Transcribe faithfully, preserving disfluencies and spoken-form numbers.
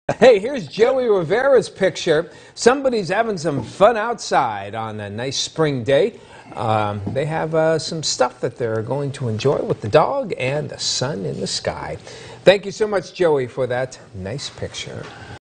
Hey, here's Joey Rivera's picture. Somebody's having some fun outside on a nice spring day. Um, they have uh, some stuff that they're going to enjoy with the dog and the sun in the sky. Thank you so much, Joey, for that nice picture.